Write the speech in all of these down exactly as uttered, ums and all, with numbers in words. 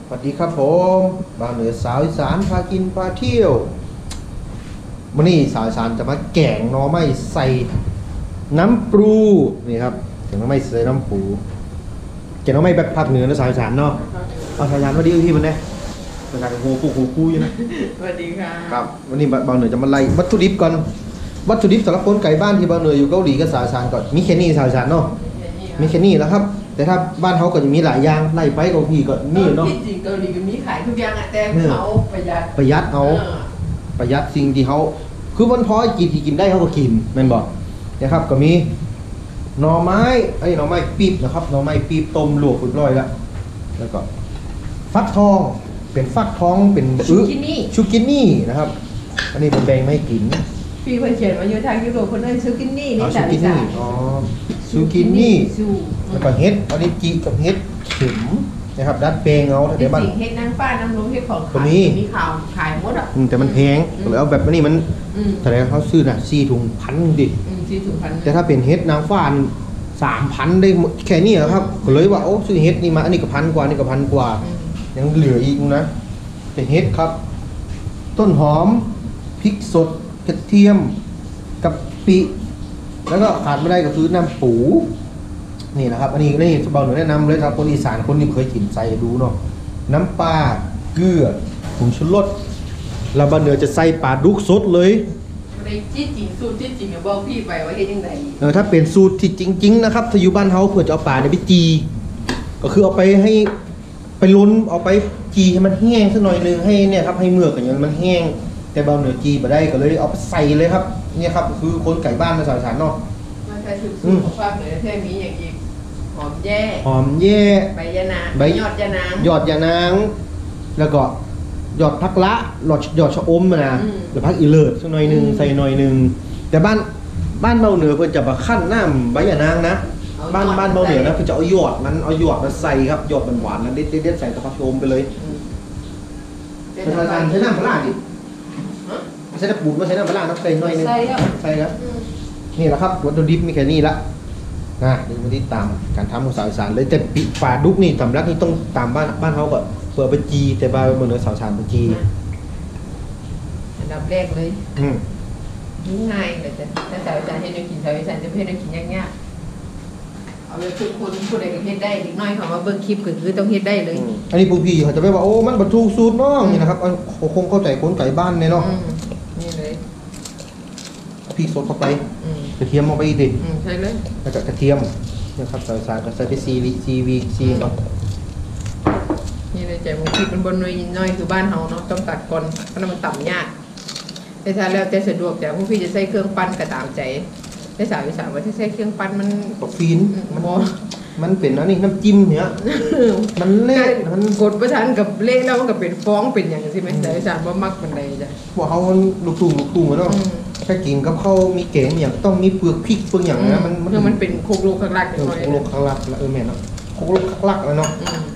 สวัสดีครับผมบ้านเหนือสาวอีสานพากินพาเที่ยววันนี้สาวอีสานจะมาแกงหน่อไม้ใส่น้ำปูนี่ครับแกงหน่อไม้ใส่น้ำปูแกงหน่อไม้แบบภาคเหนือนะสาวอีสานเนาะเอาสาวอีสานวันนี้พี่มันเนี่ยเป็นการโหปูโหปูอยู่นะสวัสดีค่ะครับวันนี้บ้านเหนือจะมาไล่วัตถุดิบก่อนวัตถุดิบสำหรับคนไก่บ้านที่บ้านเหนืออยู่เกาหลีก็สาวอีสานก่อนมีแค่นี้สาวอีสานเนาะมีแค่นี้แล้วครับแต่ถ้าบ้านเขาก็จะมีหลายอย่างไล่ไปกับพี่ก็นี่เนาะที่จริงเกาหลีก็มีขายทุกอย่างอะแต่เขาประหยัดประหยัดเอาประหยัดสิ่งที่เขาคือวันพอกินที่กินได้เขาก็กินแม่นบอกนะครับก็มีหน่อไม้ไอ้หน่อไม้ปี๊บนะครับหน่อไม้ปี๊บต้มลวกเรียบร้อยแล้วแล้วก็ฟักทองเป็นฟักทองเป็นชูกินี่ชูกินี่นะครับอันนี้เป็นแบงไม่กินพี่เพื่อนเขียนมาอยู่ทางยุโรปคนนั้นชูกินี่นี่จ้ะนี่อ๋อชูกินี่แล้วก็เฮ็ดอันนี้จีกับเฮ็ดเข็มนะครับดัดแปลงเอาแต่บ้านเฮ็ดนางฟ้านางลงเฮ็ดของขายมีข่าวขายหมดอ่ะแต่มันแพงแล้วแบบนี้มันแสดงเขาซื้อน่ะสี่ถุงพันดิสี่ถุงพันแต่ถ้าเป็นเฮ็ดนางฟ้าสามพันได้แค่นี้ครับก็เลยว่าโอ้ซื้อเฮ็ดนี่มาอันนี้ก็พันกว่านี่ก็พันกว่ายังเหลืออีกนะแต่เฮ็ดครับต้นหอมพริกสดกระเทียมกะปิแล้วก็ขาดไม่ได้ก็คือน้ำปูนี่นะครับอันนี้นี่เบาหน่อยแนะนำเลยครับคนอีสานคนที่เคยกินใส่ดูเนาะน้ำปลาเกลือผงชูรสแล้วบ้านเหนือจะใส่ปลาดุกสดเลยในที่จริงสูตรที่จริงเนี่ยบอกพี่ไปว่าเฮ็ดยังไงเออถ้าเป็นสูตรที่จริงๆนะครับถ้าอยู่บ้านเฮาเพื่อจะเอาปลาเนี่ยไปจีก็คือเอาไปให้ไปล้นเอาไปจีให้มันแห้งสักหน่อยนึงให้เนี่ยครับให้เมือกอย่างมันแห้งแต่เบาเหนือจีมาได้ก็เลยเอาไปใส่เลยครับเนี่ยครับคือคนไก่บ้านในสายสารเนาะมันใส่สูตรของภาคเหนือแท้มีอย่างอีกหอมแย่หอมแย่ใบยะนางใบยอดยะนางยอดยะนางแล้วก็ยอดพักละหลอดยอดชะอมนะหรือพักอีเลิศสักหน่อยนึงใส่หน่อยนึงแต่บ้านบ้านเบาเหนือเพื่อนจะมาขั้นน้ำใบยะนางนะบ้านบ้านเบาเหนือนะเพื่อนจะเอาหยอดมันเอาหยอดมาใส่ครับหยอดหวานๆนะเด็ดเด็ดใส่กระเพาะชะอมไปเลยใช้น้ำใช้น้ำปลาดิไม่ใช่น้ำปูนไม่ใช่น้ำปลาน้ำใส่หน่อยนึงใส่ครับใส่ครับนี่แหละครับวัตถุดิบมีแค่นี้ละนะดูมาที่ตามการทำของสาวอีสานเลยแต่ปีปลาดุกนี่สำลักนี่ต้องตามบ้านบ้านเขาก็เปิดไปจีแต่บ้านเมืองเหนือสาวสานไปจีอันดับแรกเลยอืมง่ายเลยจ้ะถ้าสาวอีสานเฮ็ดได้กินสาวอีสานจะเฮ็ดได้กินยากๆเอาไปทุกคนผู้ใดก็เฮ็ดได้เด็กน้อยเขามาเบิ่งคลิปก็คือต้องเฮ็ดได้เลยอันนี้พวกพี่เขาจะไปว่าโอ้มันบรรทุกสูตรน้องนี่นะครับคงเข้าใจคนไก่บ้านเนี่ยเนาะนี่เลยพริกสดเข้าไปกระเทียมเอาไปอีกดิใช่เลยแล้วก็กระเทียมนะครับสาวอีสานก็ใส่ไปซีวีซีวีซีเนาะนี่เลยใจบางทีมันบนน้อยๆคือบ้านเฮาเนาะต้องตัดก่อนเพราะมันต่ำยากแต่ถ้าแล้วแต่สะดวกแต่พวกพี่จะใส่เครื่องปั้นก็ตามใจแต่สาวอีสานว่าถ้าใส่เครื่องปั้นมันก็ฟีนมันมันเป็นอันนี้น้ำจิ้มเนี่ยมันเละมันกดประทานกับเละแล้วมันก็เป็นฟองเป็นอย่างนี้ใช่ไหมสาวอีสานว่ามักมันใดจ้ะพวกเขาลูกทุ่งลูกทุ่งเนาะถ้ากินกับข้าวมีแกงอย่างต้องมีเปลือกพริกเปลือกอย่างนะมันมันมันเป็นโคกโลกข้างลักโคกโลกข้างลักเออแม่เนาะโคกโลกข้างลักแล้วเนาะ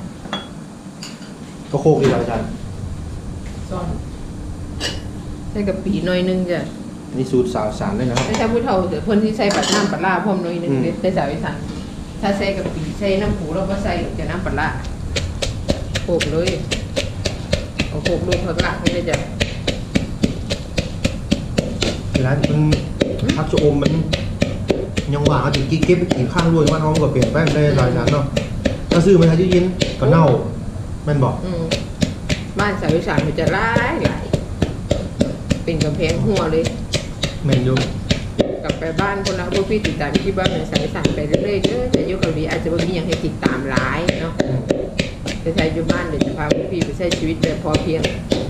ก็โคกดีอาจารย์ซ่อนใส่กับปีหน่อยนึงจ้ะนี่สูตรสาวสารเลยนะครับไม่ใช่ผู้เฒ่าแต่คนที่ใส่ปัดน้ำปัดลาพร้อมหน่อยนึงใส่สาวอีสานถ้าใส่กับปีใส่น้ำผูเราก็ใส่จะน้ำปัดลาโขกเลยเอาโขกลงข้างลักนี่เลยจ้ะร้านมันพักชะอมมันยังหวานจริงๆเก็บไปกินข้างด้วยว่าน้องก็เปลี่ยนแป้งได้หลายชั้นเนาะถ้าซื้อมาทานที่ยินก็เน่าแม่นบอกบ้านสาวอีสานมันจะร้ายหลายเป็นกำแพงหัวเลยแม่นอยู่กลับไปบ้านคนละพวกพี่ติดตามที่บ้านสาวอีสานไปเรื่อยๆเด้อแต่ยุคเกาหลีอาจจะไม่มีอย่างให้ติดตามร้ายเนาะแต่ใช้อยู่บ้านเดี๋ยวจะพาพวกพี่ไปใช้ชีวิตแบบพอเพียง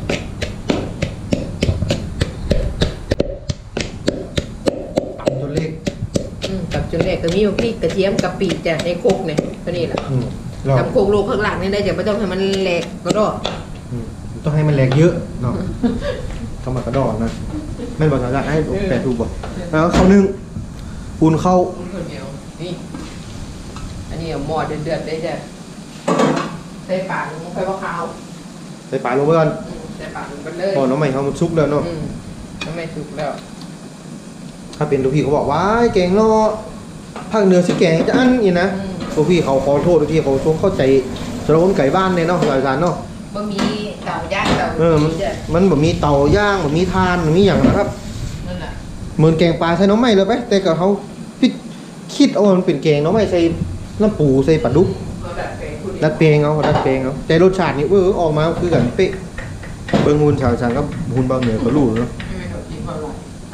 กับจนแรกก็มีพริกกระเทียมกะปิจ้ะในโคกเนี่ยตัวนี้แหละทำโคกโลข้างหลังนี่ได้จะไม่ต้องให้มันแหลกกระดอกต้องให้มันแหลกเยอะเนาะทำมากระดอกนะแม่นบอกสาวให้แปดถูกบ่แล้วข้าวนึ่งปูนข้าวนี่อันนี้หม้อเดือดๆได้จ้ะใส่ปากลงไปว่าข้าวใส่ปากลงไปก่อนใส่ปากลงไปเลยพอน้องใหม่เขามันซุกแล้วเนาะน้องใหม่ซุกแล้วถ้าเป็นตัวพี่เขาบอกว่าแกงเนาะภาคเหนือสิแกงจะอั้นอย่างนะตัวพี่เขาขอโทษตัวพี่เขาช่วงเข้าใจสารวัตรไก่บ้านเนี่ยเนาะสายสารเนาะบ่มีเตาย่างเตาเออมันจ้ะมันแบบมีเตาย่างแบบมีทานแบบมีอย่างนะครับนั่นแหละเหมือนแกงปลาใส่หน้ำไม้เลยไปแต่กับเขาพิคิดเอามันเป็นแกงหน้ำไม้ใส่น้ำปูใส่ปลาดุกเขาดัดแปลงผู้ดียวดัดแปลงเอาดัดแปลงเอาแต่รสชาตินี่เออออกมาคือกันเป๊ะเบิ่งหุ่นชาวสันก็หุ่นบางเหนือก็รู้เนาะไม่เขากินเขาหรอก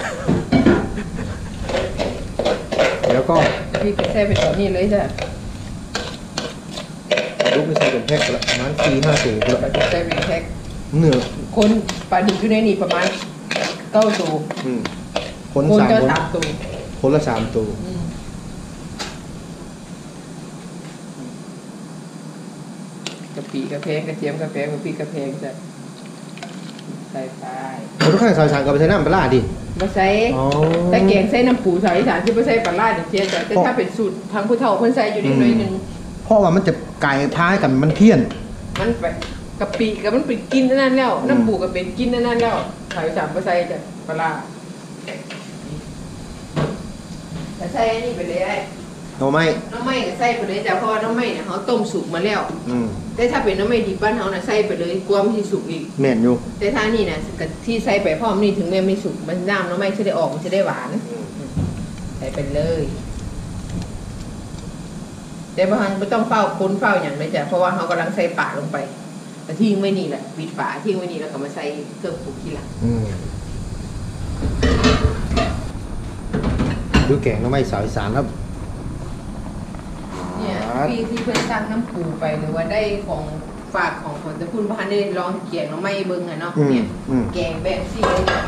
แล้วก็พี่ก็ใส่เป็นแบบนี้เลยจ้ะปลาดุกนี่ใส่เป็นแพ็คละประมาณสี่ห้าตัวเราละจะใส่เป็นแพ็คเนื้อคนปลาดุกอยู่ในนี่ประมาณเก้าตัวอืมคนคนสามก็คนสามตัวคนละสามตัวอืมกะปิกระเพงกระเทียมกระเพงกะปิกระเพงจ้ะใส่ไปคนทุกข้างชาวสันก็ไปใช้น้ำปลาร้าดิมาใส่อ๋อแต่แกงใส่น้ำปูสายอีสานที่ไม่ใส่ปลาร้าอย่างเช่นแต่ถ้าเป็นสูตรทางผู้เฒ่าเพิ่นใส่อยู่นิดหน่อยหนึงเพราะว่ามันจะกลายท้ายกันมันเพี้ยนมันไปกะปิกับมันเป็นกินอันนั่นแล้วอืมน้ำปูกับเป็นกินอันนั่นแล้วสายอีสานบ่ใส่จ้ะปลาร้าแต่ใส่อันนี้ไปเลยไอ้เอาไหมน้ำไม้ก็ใส่ไปเลยจ้ะเพราะว่าน้ำไม้เนี่ยเขาต้มสุกมาแล้วอืมแต่ถ้าเป็นน้ำไม้ดิบบ้านเขาน่ะใส่ไปเลยกลัวมันสิสุกอีกแม่นอยู่แต่ถ้านี่น่ะกะที่ใส่ไปพร้อมนี่ถึงแม้ไม่สุกมันน้ำน้ำไม้จะได้ออกมันจะได้หวานใส่ไปเลยแต่บางครั้งไม่ต้องเฝ้าคนเฝ้าอย่างเลยจ้ะเพราะว่าเขากำลังใส่ป่าลงไปแต่ทิ้งไว้นี่แหละปิดฝาทิ้งไว้นี่แล้วก็มาใส่เครื่องปรุงทีหลังอืมดูแกงหน้ำไม้สาวอีสานครับเนี่ยครับพี่ที่เพื่อนสร้างน้ำปูไปหรือว่าได้ของฝากของคนจะพูดพันได้ลองเกี่ยงน้ำไม่เบิ้งอะเนาะอืมเนี่ยอืมแกงแบบซี่เลยจ้ะ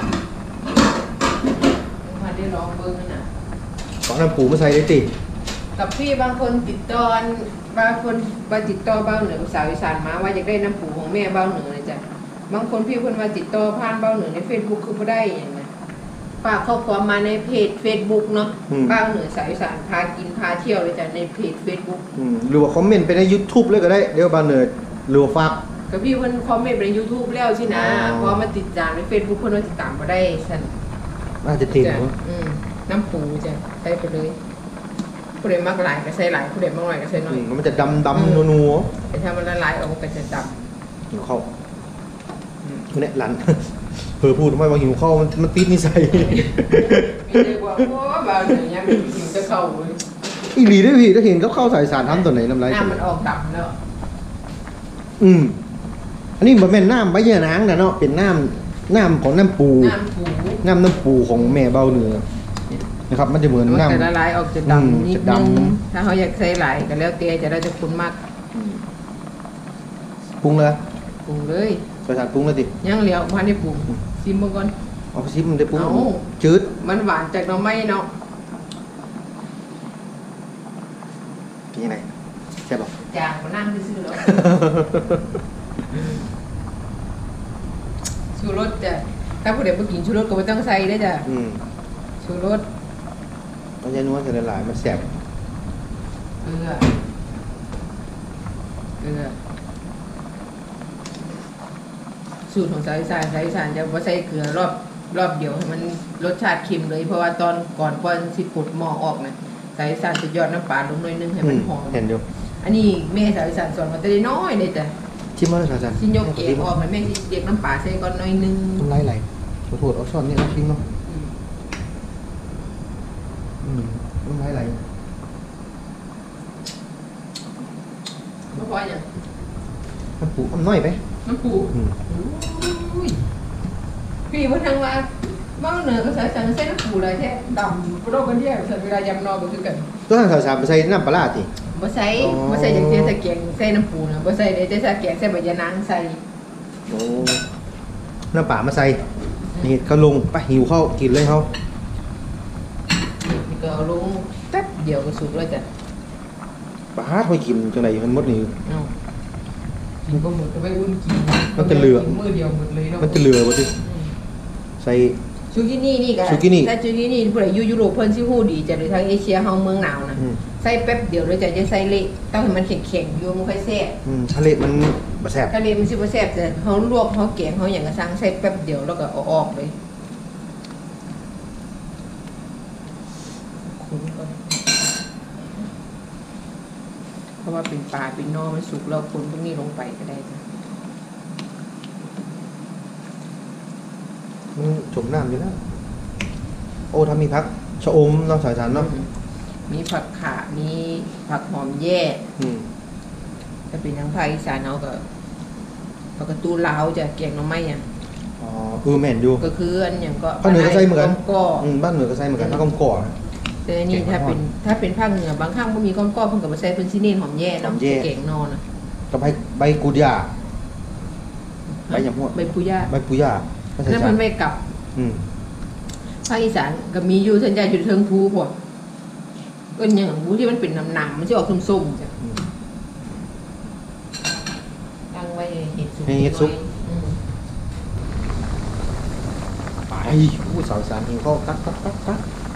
พันได้ลองเบิ้งน่ะขอน้ำปูมาใส่ได้ติกับพี่บางคนติดต่อบางคนมาติดต่อเบ้าเหนือสาวอีสานมาว่าอยากได้น้ำปูของแม่เบ้าเหนือเลยจ้ะบางคนพี่คนมาติดต่อผ่านเบ้าเหนือในเฟซบุ๊กคือไม่ได้อย่างเงี้ยฝากข้อความมาในเพจเฟซบุ๊กเนาะเบ้าเหนือสาวอีสานพากินพาเที่ยวเลยจ้ะในเพจเฟซบุ๊กอืมหรือว่าคอมเมนต์ไปใน YouTube เลยก็ได้ เดี๋ยวบานเนิร์ดหรือว่าฝากกับพี่เพิ่นคอมเมนต์ใน YouTube แล้วสินะอ๋อเพราะว่ามันติดตามใน Facebook เพิ่นว่าติดตามบ่ได้ซั่นน่าจะติดจ้ะเนอะอืมน้ำปูจ้ะใส่ไปเลยผู้ใดมักหลายก็ใส่หลายผู้ใดมักน้อยก็ใส่น้ออืยมมันจะดำดำนัวนัวแต่ถ้ามันละลายออกมันก็จะดๆหิวข้าวคุณเนี่ยหลัน เผลอพูดไม่ว่าหิวข้าวมันมันติดนิสัยำมีเรียกว่าโอ้บ่าวเหนือยังมีถึงจะเข้าเลยอีหลีด้วยพี่ถ้าเห็นเขาเข้าสายสารทำตัวไหนน้ำลายน้ำมันออกดำแล้วอืมอันนี้มันเป็นน้ำใบเยื่อนางนะเนาะเป็นน้ำน้ำของน้ำปูน้ำปูน้ำน้ำปูของแม่เบาเหนือนะครับ มันจะเหมือนมันน้ำจะละลายออกจะอืมดำนิดจะนึงดำถ้าเขาอยากใส่หลายก็แล้วแต่จะได้จะคุ้นมากปรุงเลยปรุงเลยสายสารปรุงเลยสิยังเหลียวพันได้ปรุงชิมเบิ่งก่อนเอาไปซิมมันได้ปรุงเอาจืดมันหวานจากหน่อไม้เนาะเป็นยังไงใช่ป่ะจางมานั่งซื่อๆแล้วชูรสจ้ะถ้าผู้ใดบ่กินชูรสก็ไม่ต้องใส่ได้อจ้ะอืมชูรสมันจะนวลจะละลายมันแสบเกลือเกลือสูตรของสาวอีสานสาวอีสานจะบ่ใส่เกลือรอบรอบเดียวให้มันรสชาติเค็มเลย เพราะว่าตอนก่อนก่อนสิปลดหม้อออกนะสาวอีสานจะหยอดน้ำปลาลงหน่อยนึงให้มันหอมเห็นอยู่อันนี้แม่สาวอีสานสอนมาแต่น้อยเลยจ้ะชิมมาเลยสายสารสิยกเองออกให้แม่สิเรียกน้ำปลาใส่ก่อนหน่อยนึงน้ำลายไหลขอโทษเอาช้อนนี่เอาชิมเนาะอืมอืมน้ำลายไหลบ่พออย่างน้ำปูอ้ำน้อยไปน้ำปูอืมอุ้ยพี่มาทางว่าบ้านเหนือก็ใส่ใส่ใส่น้ำปูเลยแท้ดำกระโดดกันเดียวใส่เวลายำนอก็คือกันตัวทางสายสารไปใส่น้ำปลาร้าสิบ่ใส่อ๋อบ่ใส่อย่างเช่นใส่แกงใส่น้ำปูนะบ่ใส่เดี๋ยวจะใส่แกงใส่ใบยะนางใส่โอ้น้ำปลามาใส่นี่เขาลงไปหิวข้าวกินเลยเขานี่ก็เอาลงแป๊บเดียวก็สุกแล้วจ้ะปลาไปกินจังไหนมันหมดนี่เอากินก็หมดก็ไปอุ่นกินมันจะเหลือกินมื้อเดียวหมดเลยเนาะมันจะเหลือบ่สิใส่ซูกินี่นี่ก็ซูกินี่ถ้าซูกินี่ผู้ใดอยู่ยุโรปเพิ่นสิฮู้ดีจ้ะหรือทางเอเชียเฮาเมืองหนาวนะอืมใส่แป๊บเดียวแล้วจะจะใส่เละต้องให้มันแข็งๆอยู่มันค่อยแซ่บอืมทะเลมันบะแซ่บทะเลมันสิบ่แซ่บแต่เฮาลวกเฮาแกงเฮาหยังก็สั่งใส่แป๊บเดียวแล้วก็เอาออกเลยคนก่อนเพราะว่าเป็นปลาเป็นนอมันสุกแล้วคนพวกนี้ลงไปก็ได้จ้ะมันจมน้ำอยู่แล้วโอ้ถ้ามีพักชะอมเนาะสายสารเนาะมีผักขามีผักหอมแย่อืมถ้าเป็นทางภาคอีสานเอาก็ผักกระตูลาวจะแกงหน่อไม้อ่ะอ๋อเออแม่นอยู่ก็คืออันอย่างก็ภาคเหนือก็ใส่เหมือนกันก็อืมบ้านเหนือก็ใส่เหมือนกันถ้าก้มก่อแต่อันนี่ถ้าเป็นถ้าเป็นภาคเหนือบางข้างบ่มีก้อมก้อเพิ่นก็บ่ใส่เพิ่นสิเน้นหอมแย่เนาะแกงนอนอ่ะกับใบใบกุดยาใบหยำหัวใบปุย่าใบปุยาภาษานั่นจามันนไม่กลับอืมภาคอีสานก็มีอยู่ส่วนใหญ่อยู่เทิงภูพวกเอิ้นหยังบูที่มันเป็นน้ำๆมันสิออกส้มๆจ้ะอืมตั้งไว้เห็ดสุกให้เห็ดสุกอืมไปอู้สาวสารหิวข้าวกักกักกักกัก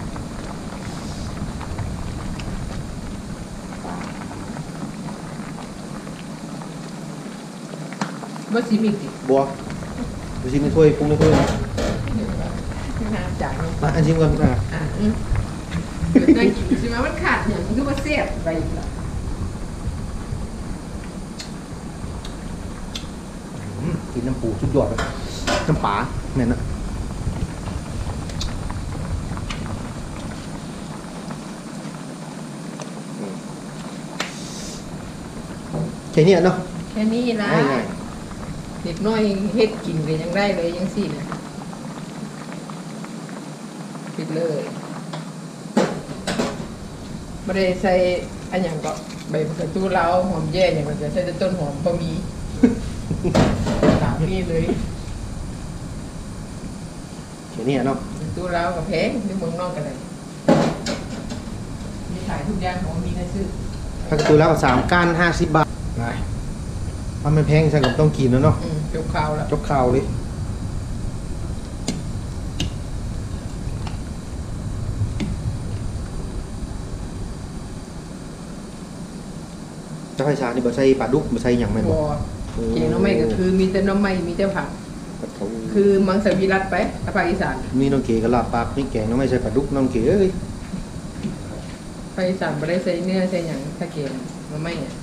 บ่สิมีติบัวดูชิมในถ้วยปรุงในถ้วยนะน้ำจางลงไปมาอันชิมก่อนอ่ะอ่ะอืมเดี๋ยวได้กินใช่ไหมมันขาดอย่างมันก็มาเสียบไปอีกละอืมกินน้ำปูสุดยอดเลยน้ำปลาแม่นนะแค่นี้เนาะแค่นี้นะง่ายเด็กน้อยเฮ็ดกินเลยยังได้เลยยังสี่นะปิดเลยไม่ได้ใส่อันอย่างก็ใบมะกรูดตู้เล้าหอมแย่เนี่ยมันจะใส่แต่ต้นหอมบะหมี่ตามนี่เลยๆแค่นี้เนาะตู้เล้ากับแพงที่เมืองนอกกันเลยมีขายทุกอย่างของมีนะซื้อถ้ากระตูแล้วสามก้านห้าสิบบาทได้ถ้ามันแพงใช่ก็ต้องกินแล้วเนาะอืมจบข่าวแล้วจบข่าวเลยเจ้าไฟชานี่บ่ใส่ปลาดุกบ่ใส่หยังแม่นบับ่วเกี๊ยวน้ำไม่ก็คือมีแต่น้ำไม่มีแต่ผักเขาคือมังสวิรัตไปถ้าภาคอีสานมีน้องเก๋กับลาบปากมีแกงน้องไม่ใช่ปลาดุกน้องเก๋เอ้ยภาคอีสานไม่ได้ใส่เนื้อใส่หยังถ้าเกมน้ำไม่เนี่ย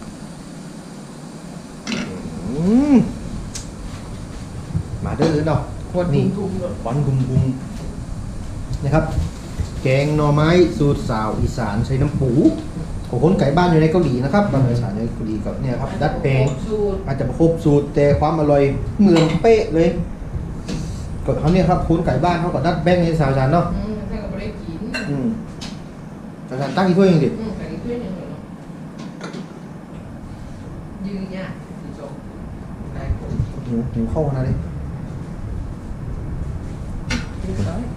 อืมมาเด้อเนาะควนนี่ทุ่มๆเลยควันกุมกุมนะครับ แกงหน่อไม้สูตรสาวอีสานใช้น้ำปูของคนไก่บ้านอยู่ในเกาหลีนะครับบ้านอีสานในเกาหลีกับเนี่ยครับดัดแปลงสูตรอาจจะครบสูตรแต่ความอร่อยเหมือนเป๊ะเลยก็เขาเนี่ยครับคนไก่บ้านเขาก็ดัดแปลงในสาวอีสานเนาะอืมใส่กับไม่ได้กินอืมสาวอีสานตั้งอีกถ้วยหนึงดิอืมใส่กับถ้วยหนึงเลยเนาะยืนเนี่ยสิจบหลายคนหิวหิวเข้าขนาดนี้ยืนร้อย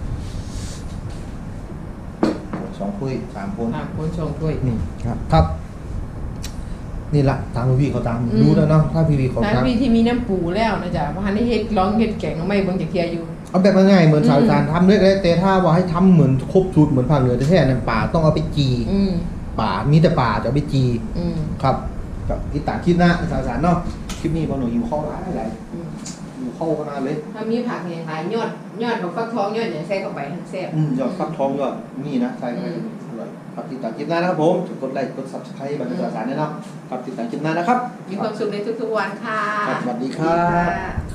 สองถ้วยสามคนสามคนสองถ้วยนี่ครับครับ นี่ละตามพี่เขาตามอืมรู้แล้วเนาะถ้าพี่วีเขาถ้าตามพี่ที่มีน้ำปูแล้วนะจ๊ะเพราะฮันได้เฮ็ดร้องเฮ็ดแกงน้ำไม่เบิ่งจากเทียอยู่เอาแบบง่ายๆเหมือนอืมสาวอีสานทำเรื่อยๆแต่ถ้าว่าให้ทำเหมือนครบสูตรเหมือนภาคเหนือแท้ๆเนี่ยป่าต้องเอาไปจีอืมป่ามีแต่ป่าจะเอาไปจีอืมครับกับที่ต่างคลิปหน้าสาวอีสานเนาะคลิปนี้พอหนูหิวข้าวร้ายอะไรอืมหิวข้าวขนาดเลยถ้ามีผักเนี่ยหลายยอดยอดของฟักทองยอดอย่างใส่เข้าไปทั้งแซ่บอืมยอดฟักทองยอดนี่นะใช่ครับอืมอร่อยครับติดตามคลิปหน้านะครับผมกดไลค์กดซับสไครต์บันทึกสาวอีสานด้วยเนาะครับติดตามคลิปหน้านะครับมีความสุขในทุกๆวันค่ะครับสวัสดีครับสวัสดีค่ะ